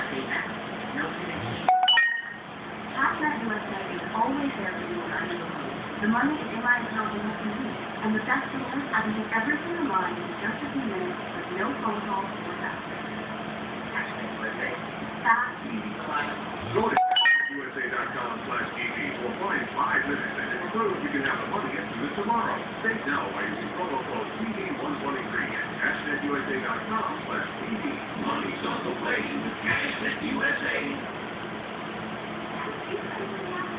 USA is always there for you when I need you. The money in my account is easy, and the best thing is I can get everything in line in just a few minutes with no phone calls or text. Fast, easy, reliable. Go to USA.com/TV or find 5 minutes and it proves you can have the money as soon as tomorrow. Save now by using promo code TV123 at USA.com/TV. Money's on the way with Cash at USA.